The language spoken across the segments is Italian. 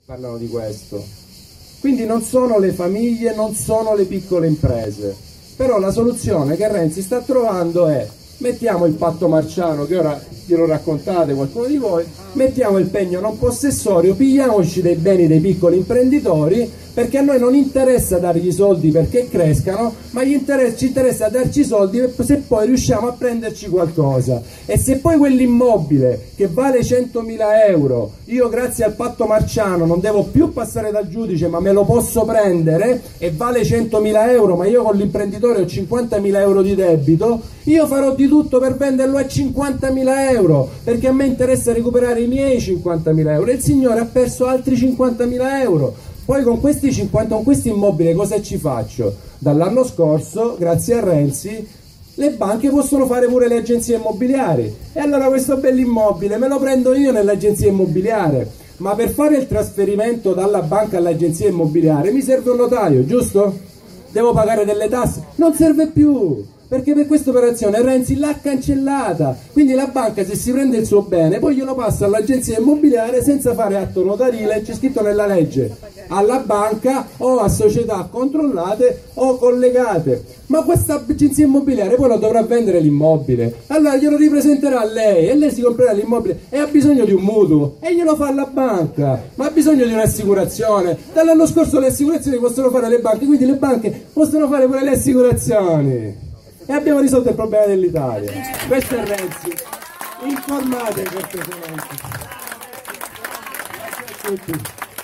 parlano di questo. Quindi non sono le famiglie, non sono le piccole imprese. Però la soluzione che Renzi sta trovando è: mettiamo il patto marciano, che ora glielo raccontate qualcuno di voi, mettiamo il pegno non possessorio, pigliamoci dei beni dei piccoli imprenditori, perché a noi non interessa dargli soldi perché crescano, ma ci interessa darci soldi se poi riusciamo a prenderci qualcosa. E se poi quell'immobile che vale 100.000 euro, io grazie al patto marciano non devo più passare dal giudice ma me lo posso prendere, e vale 100.000 euro ma io con l'imprenditore ho 50.000 euro di debito, io farò di tutto per venderlo a 50.000 euro, perché a me interessa recuperare i miei 50.000 euro, e il signore ha perso altri 50.000 euro. Poi con questi immobili cosa ci faccio? Dall'anno scorso, grazie a Renzi, le banche possono fare pure le agenzie immobiliari, e allora questo bell'immobile me lo prendo io nell'agenzia immobiliare. Ma per fare il trasferimento dalla banca all'agenzia immobiliare mi serve un notaio, giusto? Devo pagare delle tasse? Non serve più, perché per questa operazione Renzi l'ha cancellata. Quindi la banca, se si prende il suo bene, poi glielo passa all'agenzia immobiliare senza fare atto notarile, c'è scritto nella legge, alla banca o a società controllate o collegate. Ma questa agenzia immobiliare poi lo dovrà vendere l'immobile, allora glielo ripresenterà a lei e lei si comprerà l'immobile, e ha bisogno di un mutuo e glielo fa la banca, ma ha bisogno di un'assicurazione. Dall'anno scorso le assicurazioni possono fare le banche, quindi le banche possono fare pure le assicurazioni. E abbiamo risolto il problema dell'Italia. Questo è Renzi. Informate cortesemente. Grazie a tutti.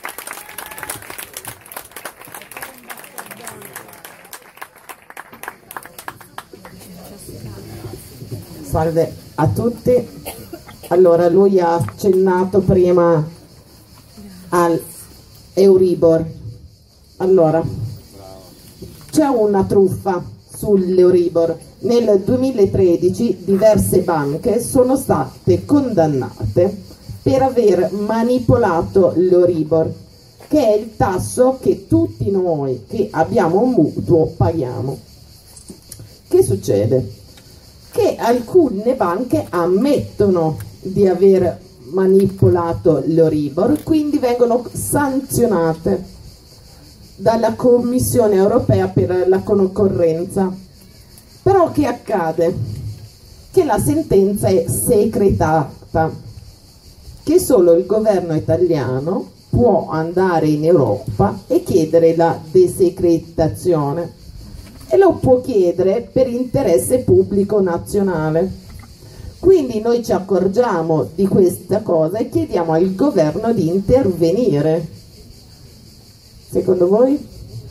Salve a tutti. Allora, lui ha accennato prima al Euribor. Allora, c'è una truffa sull'Euribor. Nel 2013 diverse banche sono state condannate per aver manipolato l'Euribor, che è il tasso che tutti noi che abbiamo un mutuo paghiamo. Che succede? Che alcune banche ammettono di aver manipolato l'Euribor, quindi vengono sanzionate dalla Commissione europea per la concorrenza. Però che accade? Che la sentenza è secretata, che solo il governo italiano può andare in Europa e chiedere la desecretazione, e lo può chiedere per interesse pubblico nazionale. Quindi noi ci accorgiamo di questa cosa e chiediamo al governo di intervenire. Secondo voi?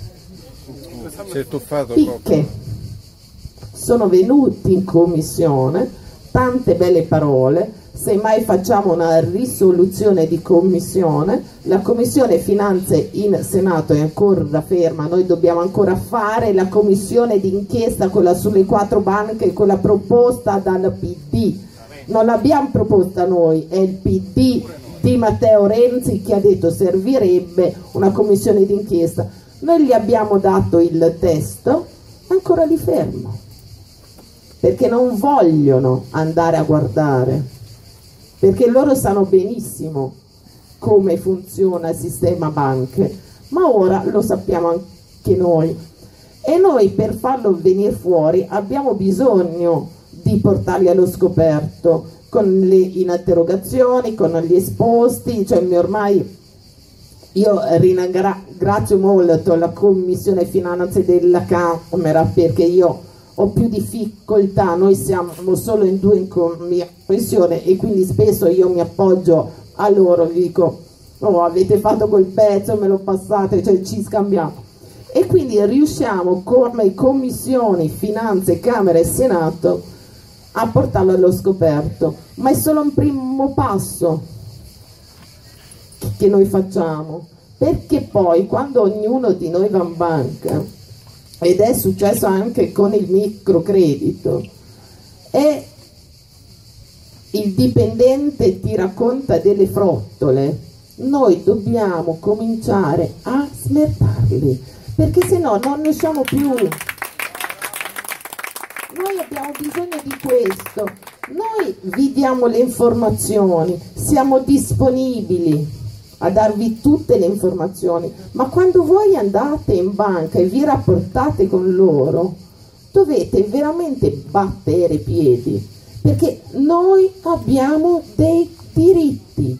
Picche. Sono venuti in commissione, tante belle parole, semmai facciamo una risoluzione di commissione, la commissione finanze in Senato è ancora ferma, noi dobbiamo ancora fare la commissione d'inchiesta, quella sulle 4 banche, quella proposta dal PD, non l'abbiamo proposta noi, è il PD di Matteo Renzi che ha detto servirebbe una commissione d'inchiesta. Noi gli abbiamo dato il testo, ancora li fermo, perché non vogliono andare a guardare, perché loro sanno benissimo come funziona il sistema banche, ma ora lo sappiamo anche noi, e noi per farlo venire fuori abbiamo bisogno di portarli allo scoperto, con le interrogazioni, con gli esposti, cioè ormai io ringrazio molto la Commissione Finanze della Camera, perché io ho più difficoltà, noi siamo solo in 2 in commissione e quindi spesso io mi appoggio a loro, vi dico oh, avete fatto quel pezzo, me lo passate, cioè ci scambiamo, e quindi riusciamo come commissioni Finanze, Camera e Senato a portarlo allo scoperto, ma è solo un primo passo che noi facciamo, perché poi quando ognuno di noi va in banca, ed è successo anche con il microcredito, e il dipendente ti racconta delle frottole, noi dobbiamo cominciare a smertarli, perché se no non ne usciamo più. Noi abbiamo bisogno di questo, noi vi diamo le informazioni, siamo disponibili, a darvi tutte le informazioni, ma quando voi andate in banca e vi rapportate con loro, dovete veramente battere piedi, perché noi abbiamo dei diritti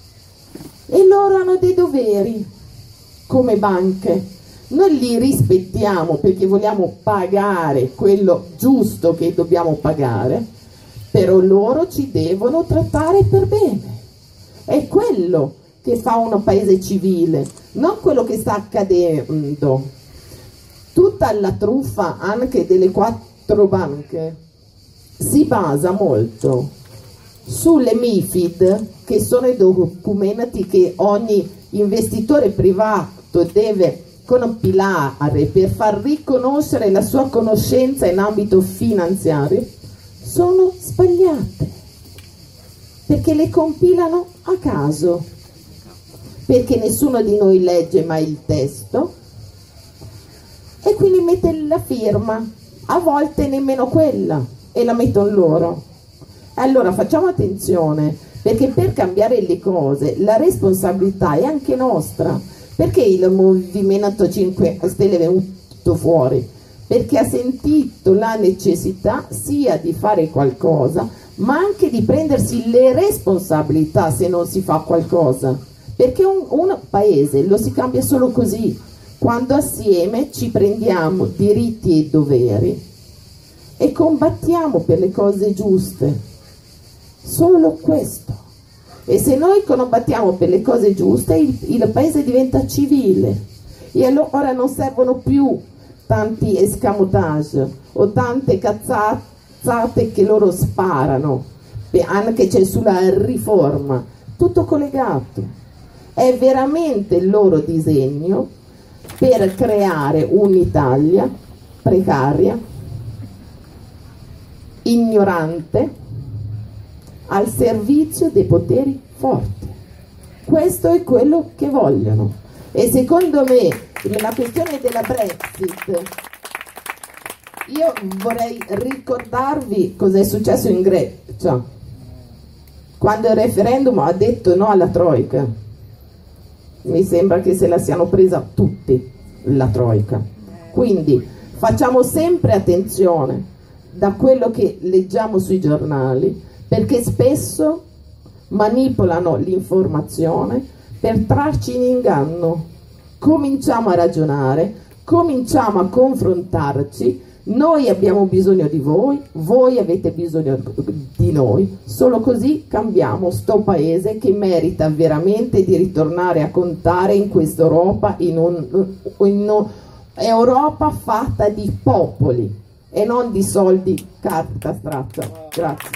e loro hanno dei doveri come banche. Noi li rispettiamo perché vogliamo pagare quello giusto che dobbiamo pagare, però loro ci devono trattare per bene. È quello che fa un paese civile, non quello che sta accadendo. Tutta la truffa anche delle 4 banche si basa molto sulle MiFID, che sono i documenti che ogni investitore privato deve compilare per far riconoscere la sua conoscenza in ambito finanziario. Sono sbagliate perché le compilano a caso, perché nessuno di noi legge mai il testo e quindi mette la firma, a volte nemmeno quella, e la mettono loro. Allora facciamo attenzione, perché per cambiare le cose la responsabilità è anche nostra. Perché il Movimento 5 Stelle è venuto fuori? Perché ha sentito la necessità sia di fare qualcosa, ma anche di prendersi le responsabilità se non si fa qualcosa. Perché un paese lo si cambia solo così, quando assieme ci prendiamo diritti e doveri e combattiamo per le cose giuste. Solo questo. E se noi combattiamo per le cose giuste, il paese diventa civile e allora non servono più tanti escamotage o tante cazzate che loro sparano, anche c'è sulla riforma, tutto collegato. È veramente il loro disegno per creare un'Italia precaria, ignorante, al servizio dei poteri forti. Questo è quello che vogliono. E secondo me la questione della Brexit, io vorrei ricordarvi cosa è successo in Grecia quando il referendum ha detto no alla Troika. Mi sembra che se la siano presa tutti la Troika. Quindi facciamo sempre attenzione da quello che leggiamo sui giornali, perché spesso manipolano l'informazione per trarci in inganno. Cominciamo a ragionare, cominciamo a confrontarci. Noi abbiamo bisogno di voi, voi avete bisogno di noi, solo così cambiamo sto paese che merita veramente di ritornare a contare in questa Europa, in un'Europa fatta di popoli e non di soldi, carta straccia. Grazie.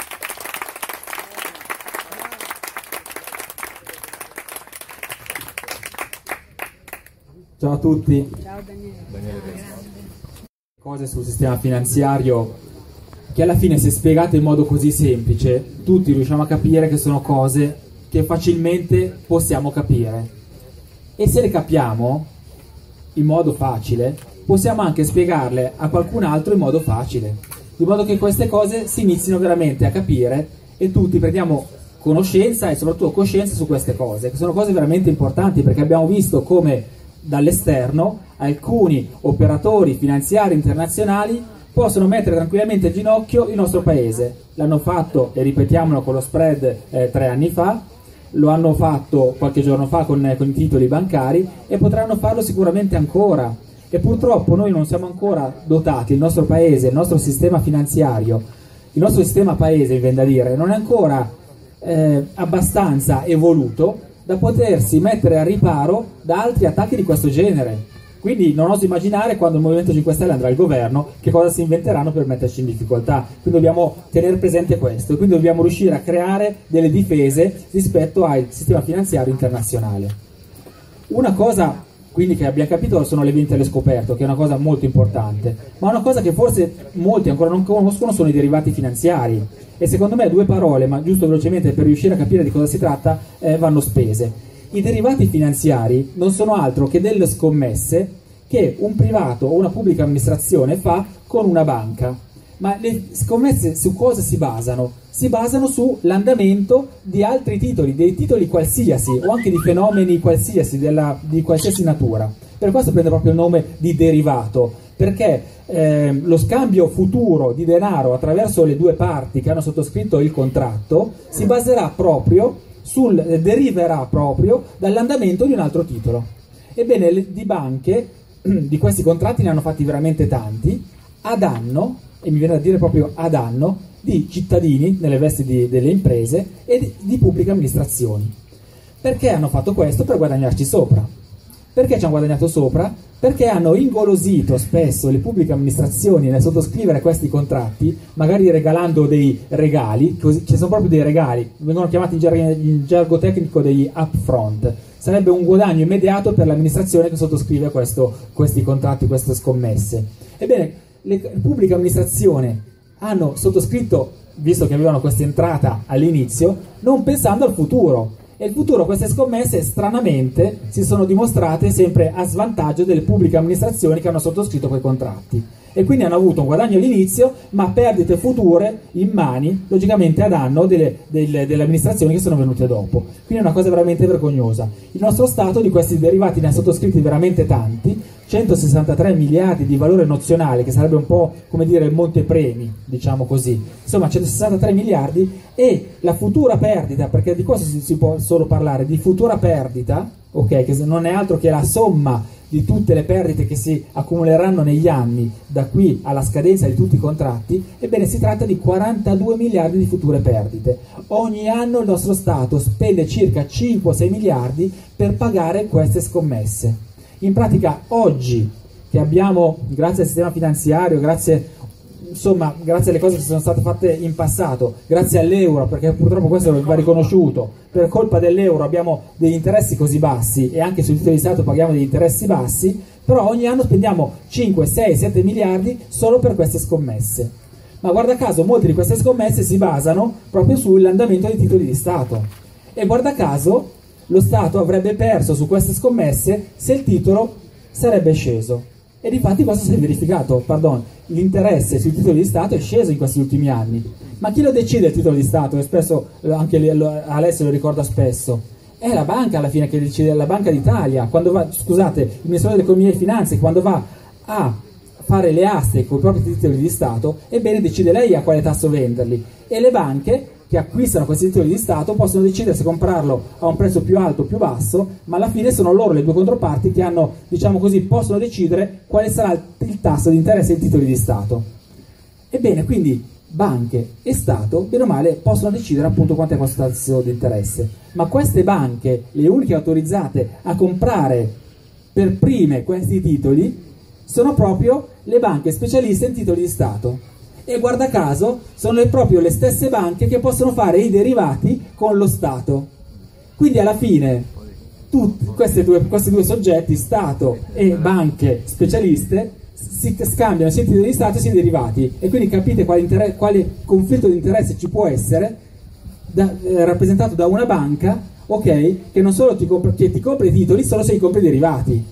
Ciao a tutti. Ciao Daniele. Cose sul sistema finanziario che alla fine, se spiegate in modo così semplice, tutti riusciamo a capire che sono cose che facilmente possiamo capire, e se le capiamo in modo facile possiamo anche spiegarle a qualcun altro in modo facile, di modo che queste cose si inizino veramente a capire e tutti prendiamo conoscenza e soprattutto coscienza su queste cose, che sono cose veramente importanti, perché abbiamo visto come dall'esterno alcuni operatori finanziari internazionali possono mettere tranquillamente in ginocchio il nostro paese. L'hanno fatto, e ripetiamolo, con lo spread 3 anni fa, lo hanno fatto qualche giorno fa con i titoli bancari e potranno farlo sicuramente ancora. E purtroppo noi non siamo ancora dotati, il nostro paese, il nostro sistema finanziario, il nostro sistema paese, mi viene da dire, non è ancora abbastanza evoluto da potersi mettere a riparo da altri attacchi di questo genere. Quindi non oso immaginare, quando il Movimento 5 Stelle andrà al governo, che cosa si inventeranno per metterci in difficoltà. Quindi dobbiamo tenere presente questo, e quindi dobbiamo riuscire a creare delle difese rispetto al sistema finanziario internazionale. Una cosa quindi che abbiamo capito sono le vendite alle scoperte, che è una cosa molto importante, ma una cosa che forse molti ancora non conoscono sono i derivati finanziari, e secondo me 2 parole, ma giusto velocemente per riuscire a capire di cosa si tratta, vanno spese. I derivati finanziari non sono altro che delle scommesse che un privato o una pubblica amministrazione fa con una banca. Ma le scommesse su cosa si basano? Si basano sull'andamento di altri titoli, dei titoli qualsiasi o anche di fenomeni qualsiasi, di qualsiasi natura. Per questo prende proprio il nome di derivato, perché lo scambio futuro di denaro attraverso le due parti che hanno sottoscritto il contratto si baserà proprio deriverà proprio dall'andamento di un altro titolo. Ebbene, di banche, di questi contratti ne hanno fatti veramente tanti, a danno, e mi viene da dire proprio a danno, di cittadini nelle vesti delle imprese e di pubbliche amministrazioni. Perché hanno fatto questo? Per guadagnarci sopra. Perché ci hanno guadagnato sopra? Perché hanno ingolosito spesso le pubbliche amministrazioni nel sottoscrivere questi contratti, magari regalando dei regali, ci sono proprio dei regali, vengono chiamati in gergo tecnico degli upfront. Sarebbe un guadagno immediato per l'amministrazione che sottoscrive questi contratti, queste scommesse. Ebbene, le pubbliche amministrazioni hanno sottoscritto, visto che avevano questa entrata all'inizio, non pensando al futuro. E il futuro, queste scommesse stranamente si sono dimostrate sempre a svantaggio delle pubbliche amministrazioni che hanno sottoscritto quei contratti, e quindi hanno avuto un guadagno all'inizio ma perdite future in mani, logicamente a danno delle amministrazioni che sono venute dopo. Quindi è una cosa veramente vergognosa. Il nostro Stato di questi derivati ne ha sottoscritti veramente tanti, 163 miliardi di valore nozionale, che sarebbe un po' come dire il montepremi, diciamo così, insomma 163 miliardi, e la futura perdita, perché di questo si può solo parlare, di futura perdita, ok, che non è altro che la somma di tutte le perdite che si accumuleranno negli anni da qui alla scadenza di tutti i contratti. Ebbene, si tratta di 42 miliardi di future perdite. Ogni anno il nostro Stato spende circa 5-6 miliardi per pagare queste scommesse. In pratica oggi che abbiamo, grazie al sistema finanziario, grazie alle cose che sono state fatte in passato, grazie all'euro, perché purtroppo questo va riconosciuto, per colpa dell'euro abbiamo degli interessi così bassi e anche sui titoli di Stato paghiamo degli interessi bassi, però ogni anno spendiamo 5, 6, 7 miliardi solo per queste scommesse. Ma guarda caso molte di queste scommesse si basano proprio sull'andamento dei titoli di Stato, e guarda caso lo Stato avrebbe perso su queste scommesse se il titolo sarebbe sceso. E difatti questo si è verificato, l'interesse sui titoli di Stato è sceso in questi ultimi anni. Ma chi lo decide il titolo di Stato? E spesso, anche Alessio lo ricorda spesso, è la banca alla fine che decide, la Banca d'Italia, il Ministero dell'Economia e Finanze, quando va a fare le aste con i propri titoli di Stato, ebbene decide lei a quale tasso venderli, e le banche che acquistano questi titoli di Stato possono decidere se comprarlo a un prezzo più alto o più basso, ma alla fine sono loro le due controparti che hanno, diciamo così, possono decidere quale sarà il tasso di interesse dei titoli di Stato. Ebbene, quindi banche e Stato, bene o male, possono decidere appunto quanto è questo tasso di interesse. Ma queste banche, le uniche autorizzate a comprare per prime questi titoli, sono proprio le banche specialiste in titoli di Stato. E guarda caso sono proprio le stesse banche che possono fare i derivati con lo Stato. Quindi alla fine questi due soggetti, Stato e banche specialiste, si scambiano sia i titoli di Stato sia i derivati, e quindi capite quale conflitto di interesse ci può essere rappresentato da una banca, ok, che non solo ti compra i titoli, solo se ti compra i derivati.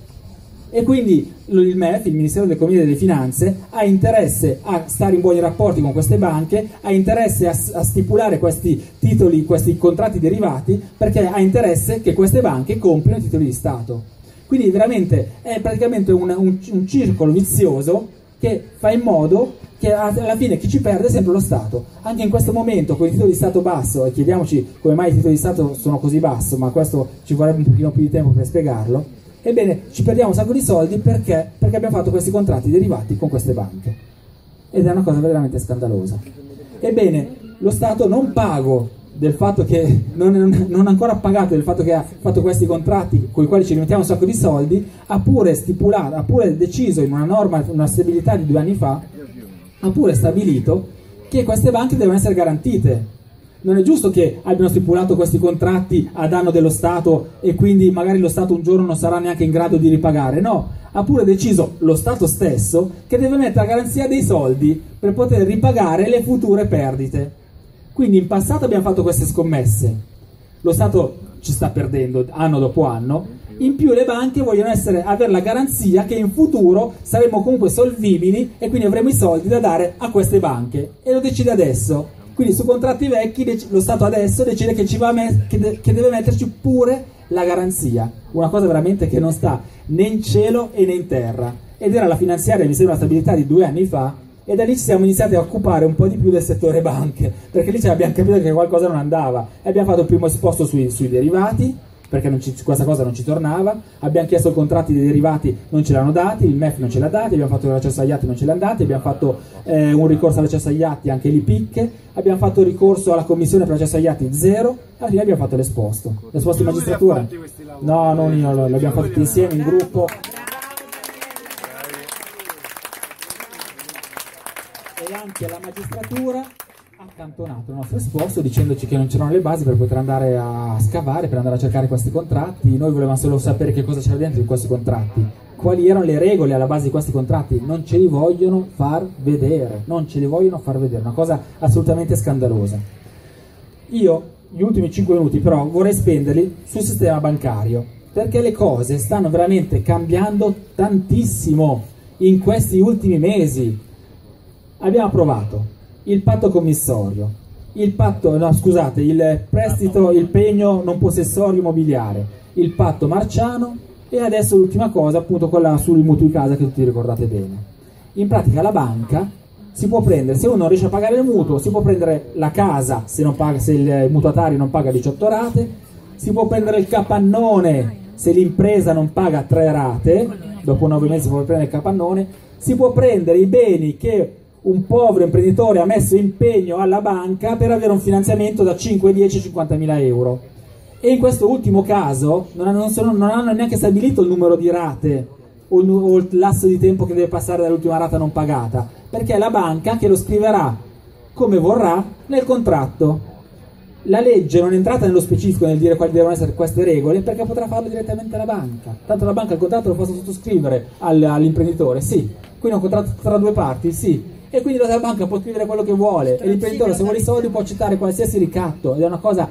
E quindi il MEF, il Ministero dell'Economia e delle Finanze, ha interesse a stare in buoni rapporti con queste banche, ha interesse a stipulare questi titoli, questi contratti derivati, perché ha interesse che queste banche comprino i titoli di Stato. Quindi veramente è praticamente un circolo vizioso che fa in modo che alla fine chi ci perde è sempre lo Stato. Anche in questo momento con i titoli di Stato basso, e chiediamoci come mai i titoli di Stato sono così bassi, ma questo ci vorrebbe un pochino più di tempo per spiegarlo. Ebbene, ci perdiamo un sacco di soldi perché abbiamo fatto questi contratti derivati con queste banche, ed è una cosa veramente scandalosa. Ebbene, lo Stato non pago del fatto che non ha ancora pagato del fatto che ha fatto questi contratti con i quali ci rimettiamo un sacco di soldi, ha pure stipulato, ha pure deciso in una norma, una stabilità di 2 anni fa, ha pure stabilito che queste banche devono essere garantite. Non è giusto che abbiano stipulato questi contratti a danno dello Stato e quindi magari lo Stato un giorno non sarà neanche in grado di ripagare. No, ha pure deciso lo Stato stesso che deve mettere a garanzia dei soldi per poter ripagare le future perdite. Quindi in passato abbiamo fatto queste scommesse, lo Stato ci sta perdendo anno dopo anno, In più le banche vogliono avere la garanzia che in futuro saremo comunque solvibili e quindi avremo i soldi da dare a queste banche, e lo decide adesso. Quindi su contratti vecchi lo Stato adesso decide che, che deve metterci pure la garanzia, una cosa veramente che non sta né in cielo e né in terra. Ed era la finanziaria, mi sembra, la stabilità di 2 anni fa, e da lì ci siamo iniziati a occupare un po' di più del settore banche, perché lì abbiamo capito che qualcosa non andava, e abbiamo fatto il primo esposto sui derivati, perché questa cosa non ci tornava. Abbiamo chiesto i contratti dei derivati, non ce l'hanno dati, il MEF non ce l'ha dati, abbiamo fatto l'accesso agli atti, non ce l'hanno dati, abbiamo fatto un ricorso all'accesso agli atti, anche lì picche, abbiamo fatto ricorso alla commissione per l'accesso agli atti, 0, alla fine abbiamo fatto l'esposto in magistratura. No, non io, l'abbiamo fatto tutti insieme, in gruppo. E anche la magistratura ha accantonato il nostro esposto dicendoci che non c'erano le basi per poter andare a scavare, per andare a cercare questi contratti. Noi volevamo solo sapere che cosa c'era dentro in questi contratti, quali erano le regole alla base di questi contratti. Non ce li vogliono far vedere, una cosa assolutamente scandalosa. Io gli ultimi 5 minuti però vorrei spenderli sul sistema bancario, perché le cose stanno veramente cambiando tantissimo in questi ultimi mesi. Abbiamo approvato il patto commissorio, il prestito, il pegno non possessorio immobiliare, il patto marciano, e adesso l'ultima cosa, appunto quella sul mutuo casa, che tutti ricordate bene. In pratica la banca si può prendere, se uno non riesce a pagare il mutuo, si può prendere la casa se il mutuatario non paga 18 rate, si può prendere il capannone se l'impresa non paga 3 rate, dopo 9 mesi si può prendere il capannone, si può prendere i beni che un povero imprenditore ha messo impegno alla banca per avere un finanziamento da 5, 10, 50 mila euro. E in questo ultimo caso non hanno neanche stabilito il numero di rate o il lasso di tempo che deve passare dall'ultima rata non pagata, perché è la banca che lo scriverà come vorrà nel contratto. La legge non è entrata nello specifico nel dire quali devono essere queste regole, perché potrà farlo direttamente la banca. Tanto la banca il contratto lo possa sottoscrivere all'imprenditore, sì. Quindi è un contratto tra 2 parti, sì. E quindi la banca può scrivere quello che vuole, e l'imprenditore, se vuole i soldi, può accettare qualsiasi ricatto, ed è una cosa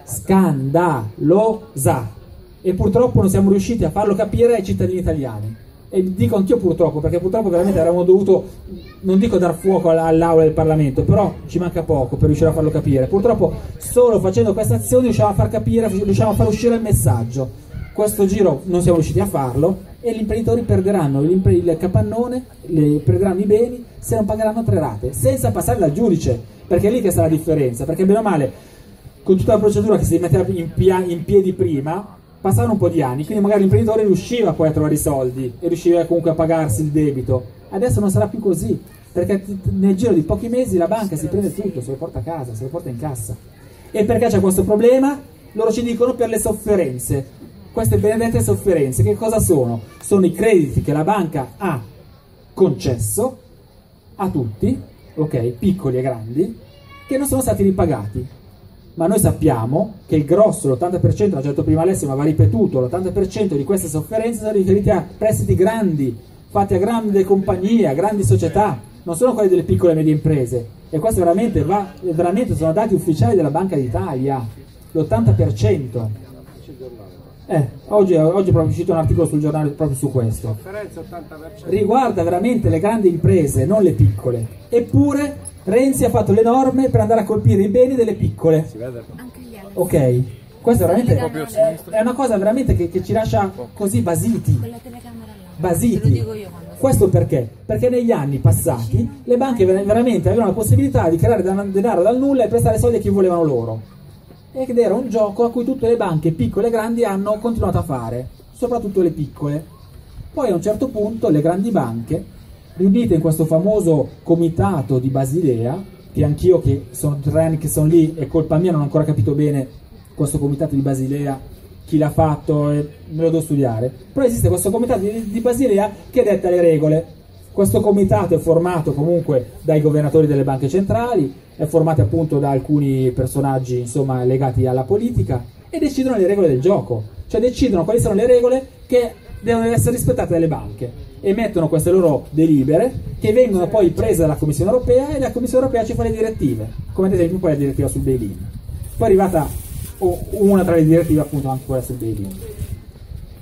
scandalosa, e purtroppo non siamo riusciti a farlo capire ai cittadini italiani. E dico anch'io purtroppo, perché purtroppo veramente avremmo dovuto, non dico dar fuoco all'aula del Parlamento, però ci manca poco per riuscire a farlo capire. Purtroppo solo facendo queste azioni riusciamo a far capire, riusciamo a far uscire il messaggio. Questo giro non siamo riusciti a farlo, e gli imprenditori perderanno il capannone, perderanno i beni se non pagheranno 3 rate, senza passare dal giudice, perché è lì che sta la differenza, perché bene o male, con tutta la procedura che si metteva in piedi prima, passavano un po' di anni, quindi magari l'imprenditore riusciva poi a trovare i soldi e riusciva comunque a pagarsi il debito. Adesso non sarà più così, perché nel giro di pochi mesi la banca si prende tutto, se lo porta a casa, se lo porta in cassa. E perché c'è questo problema? Loro ci dicono per le sofferenze. Queste benedette sofferenze che cosa sono? Sono i crediti che la banca ha concesso a tutti, ok, piccoli e grandi, che non sono stati ripagati. Ma noi sappiamo che il grosso, l'80%, l'ha detto prima Alessio, ma va ripetuto, l'80% di queste sofferenze sono riferite a prestiti grandi, fatti a grandi compagnie, a grandi società, non sono quelli delle piccole e medie imprese. E questo veramente sono dati ufficiali della Banca d'Italia, l'80%. Oggi è proprio uscito un articolo sul giornale proprio su questo. Riguarda veramente le grandi imprese, non le piccole. Eppure Renzi ha fatto le norme per andare a colpire i beni delle piccole. Ok, questo veramente è una cosa veramente che ci lascia così basiti. Questo perché? Perché negli anni passati le banche veramente avevano la possibilità di creare denaro dal nulla e prestare soldi a chi volevano loro. Ed era un gioco a cui tutte le banche, piccole e grandi, hanno continuato a fare, soprattutto le piccole. Poi a un certo punto le grandi banche, riunite in questo famoso comitato di Basilea, che anch'io, che sono 3 anni che sono lì, è colpa mia, non ho ancora capito bene questo comitato di Basilea, chi l'ha fatto, e me lo devo studiare, però esiste questo comitato di Basilea che detta le regole. Questo comitato è formato comunque dai governatori delle banche centrali, è formato appunto da alcuni personaggi, insomma, legati alla politica, e decidono le regole del gioco, cioè decidono quali sono le regole che devono essere rispettate dalle banche, emettono queste loro delibere che vengono poi prese dalla Commissione Europea, e la Commissione Europea ci fa le direttive, come ad esempio poi la direttiva sul bail-in. Poi è arrivata una tra le direttive appunto anche quella sul bail-in.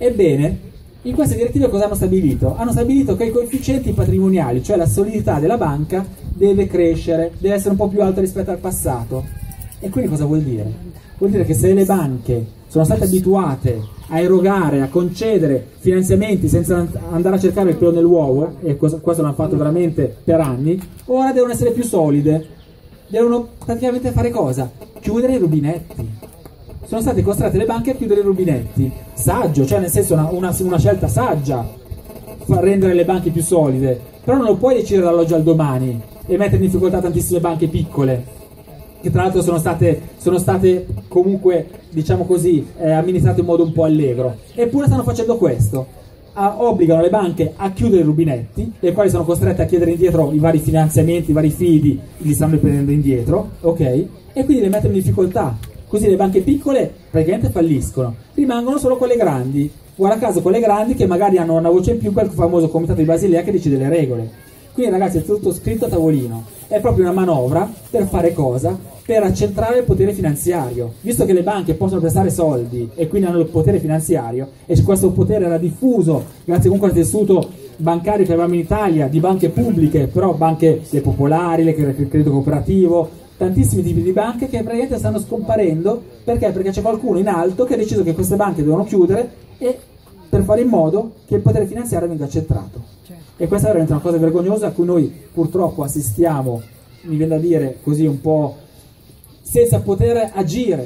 Ebbene, in queste direttive cosa hanno stabilito? Hanno stabilito che i coefficienti patrimoniali, cioè la solidità della banca, deve crescere, deve essere un po' più alta rispetto al passato. E quindi cosa vuol dire? Vuol dire che se le banche sono state abituate a erogare, a concedere finanziamenti senza andare a cercare il pelo nell'uovo, e questo l'hanno fatto veramente per anni, ora devono essere più solide, devono praticamente fare cosa? Chiudere i rubinetti. Sono state costrette le banche a chiudere i rubinetti. Saggio, cioè nel senso una scelta saggia, rendere le banche più solide, però non lo puoi decidere dall'oggi al domani e mettere in difficoltà tantissime banche piccole, che tra l'altro sono state comunque, diciamo così, amministrate in modo un po' allegro. Eppure stanno facendo questo. Obbligano le banche a chiudere i rubinetti, le quali sono costrette a chiedere indietro i vari finanziamenti, i vari fidi, li stanno prendendo indietro, ok? E quindi le mettono in difficoltà. Così le banche piccole praticamente falliscono, rimangono solo quelle grandi. Guarda caso quelle grandi che magari hanno una voce in più, quel famoso comitato di Basilea che decide le regole. Quindi ragazzi è tutto scritto a tavolino, è proprio una manovra per fare cosa? Per accentrare il potere finanziario. Visto che le banche possono prestare soldi e quindi hanno il potere finanziario, e questo potere era diffuso grazie comunque al tessuto bancario che avevamo in Italia, di banche pubbliche, però banche le popolari, il credito cooperativo, tantissimi tipi di banche che praticamente stanno scomparendo. Perché? Perché c'è qualcuno in alto che ha deciso che queste banche devono chiudere, e per fare in modo che il potere finanziario venga accentrato. E questa è veramente una cosa vergognosa a cui noi purtroppo assistiamo, mi viene da dire così un po' senza poter agire,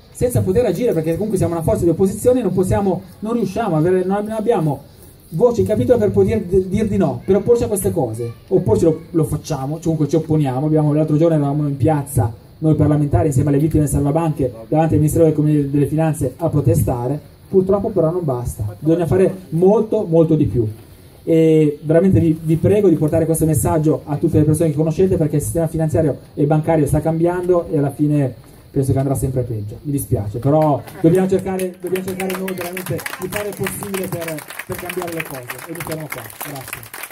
perché comunque siamo una forza di opposizione, non riusciamo non abbiamo voce in capitolo per poter dir di no, per opporci a queste cose. Opporci lo facciamo, comunque ci opponiamo. L'altro giorno eravamo in piazza, noi parlamentari, insieme alle vittime del salvabanche, davanti al Ministero delle Finanze a protestare. Purtroppo però non basta, bisogna fare molto, molto di più. E veramente vi prego di portare questo messaggio a tutte le persone che conoscete, perché il sistema finanziario e bancario sta cambiando e alla fine penso che andrà sempre peggio. Mi dispiace, però dobbiamo cercare noi veramente di fare il possibile per cambiare le cose, e iniziamo qua. Grazie.